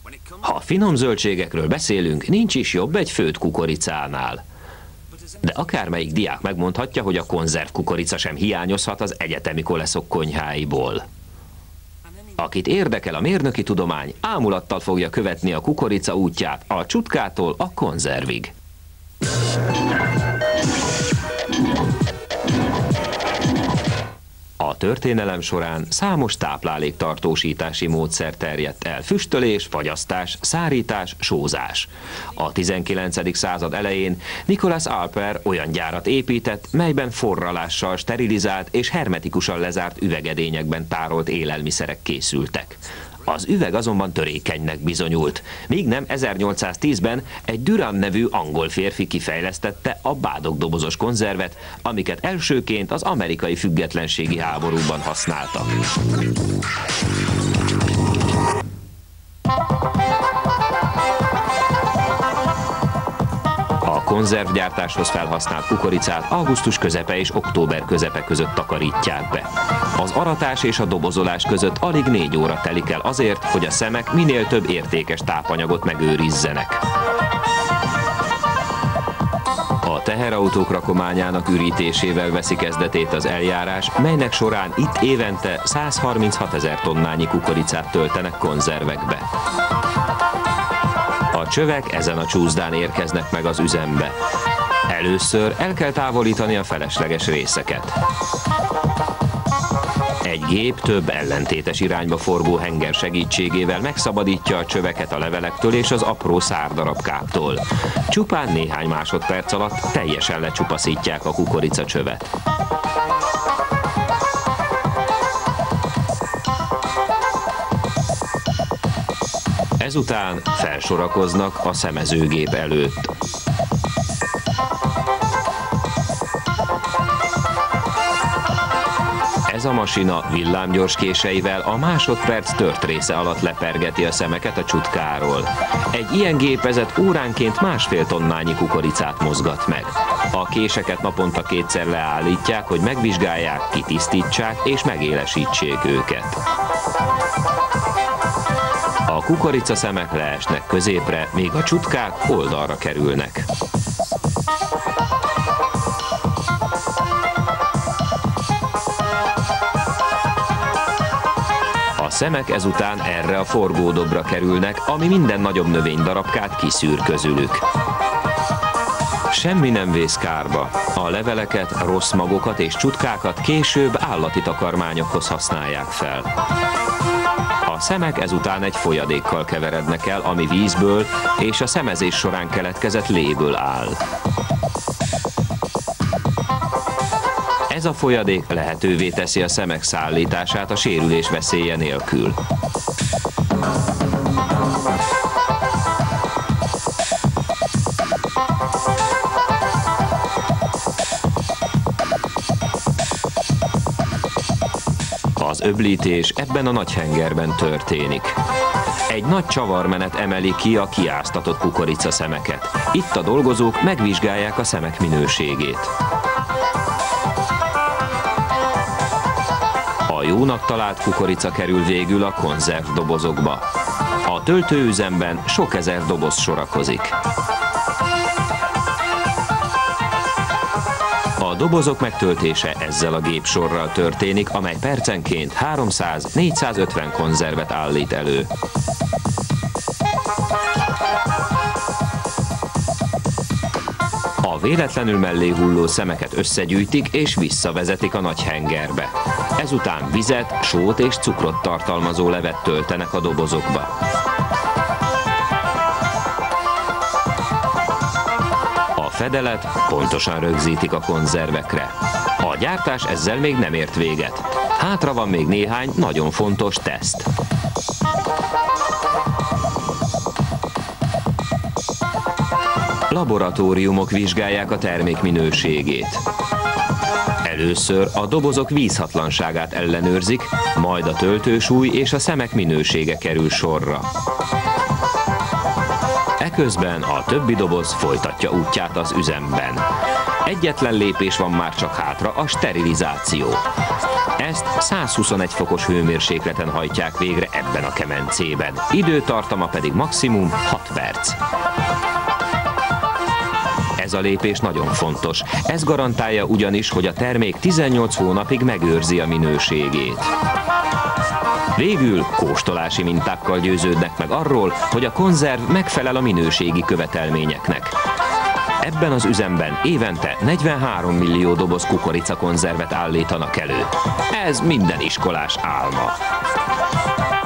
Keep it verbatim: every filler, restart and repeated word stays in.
Ha finom zöldségekről beszélünk, nincs is jobb egy főtt kukoricánál. De akármelyik diák megmondhatja, hogy a konzerv kukorica sem hiányozhat az egyetemi koleszok konyháiból. Akit érdekel a mérnöki tudomány, ámulattal fogja követni a kukorica útját a csutkától a konzervig. A történelem során számos tápláléktartósítási módszer terjedt el: füstölés, fagyasztás, szárítás, sózás. A tizenkilencedik század elején Nicolas Alper olyan gyárat épített, melyben forralással sterilizált és hermetikusan lezárt üvegedényekben tárolt élelmiszerek készültek. Az üveg azonban törékenynek bizonyult, míg nem ezernyolcszáztízben egy Duran nevű angol férfi kifejlesztette a bádogdobozos konzervet, amiket elsőként az amerikai függetlenségi háborúban használtak. A konzervgyártáshoz felhasznált kukoricát augusztus közepe és október közepe között takarítják be. Az aratás és a dobozolás között alig négy óra telik el azért, hogy a szemek minél több értékes tápanyagot megőrizzenek. A teherautók rakományának ürítésével veszi kezdetét az eljárás, melynek során itt évente százharminchat ezer tonnányi kukoricát töltenek konzervekbe. A csövek ezen a csúszdán érkeznek meg az üzembe. Először el kell távolítani a felesleges részeket. Egy gép több ellentétes irányba forgó henger segítségével megszabadítja a csöveket a levelektől és az apró szárdarabkáktól. Csupán néhány másodperc alatt teljesen lecsupaszítják a kukoricacsövet. Ezután felsorakoznak a szemezőgép előtt. Ez a masina villámgyors késeivel a másodperc tört része alatt lepergeti a szemeket a csutkáról. Egy ilyen gépezet óránként másfél tonnányi kukoricát mozgat meg. A késeket naponta kétszer leállítják, hogy megvizsgálják, kitisztítsák és megélesítsék őket. A kukoricaszemek leesnek középre, míg a csutkák oldalra kerülnek. A szemek ezután erre a forgódobra kerülnek, ami minden nagyobb növénydarabkát kiszűr közülük. Semmi nem vész kárba. A leveleket, rossz magokat és csutkákat később állati takarmányokhoz használják fel. A szemek ezután egy folyadékkal keverednek el, ami vízből és a szemezés során keletkezett léből áll. Ez a folyadék lehetővé teszi a szemek szállítását a sérülés veszélye nélkül. Az öblítés ebben a nagy hengerben történik. Egy nagy csavarmenet emeli ki a kiáztatott kukoricaszemeket. Itt a dolgozók megvizsgálják a szemek minőségét. A jónak talált kukorica kerül végül a konzervdobozokba. A töltőüzemben sok ezer doboz sorakozik. A dobozok megtöltése ezzel a gépsorral történik, amely percenként háromszáz-négyszázötven konzervet állít elő. A véletlenül mellé hulló szemeket összegyűjtik és visszavezetik a nagy hengerbe. Ezután vizet, sót és cukrot tartalmazó levet töltenek a dobozokba. A fedelet pontosan rögzítik a konzervekre. A gyártás ezzel még nem ért véget. Hátra van még néhány nagyon fontos teszt. Laboratóriumok vizsgálják a termék minőségét. Először a dobozok vízhatlanságát ellenőrzik, majd a töltősúly és a szemek minősége kerül sorra. Eközben a többi doboz folytatja útját az üzemben. Egyetlen lépés van már csak hátra, a sterilizáció. Ezt százhuszonegy fokos hőmérsékleten hajtják végre ebben a kemencében. Időtartama pedig maximum hat perc. Ez a lépés nagyon fontos. Ez garantálja ugyanis, hogy a termék tizennyolc hónapig megőrzi a minőségét. Végül kóstolási mintákkal győződnek meg arról, hogy a konzerv megfelel a minőségi követelményeknek. Ebben az üzemben évente negyvenhárom millió doboz kukoricakonzervet állítanak elő. Ez minden iskolás álma.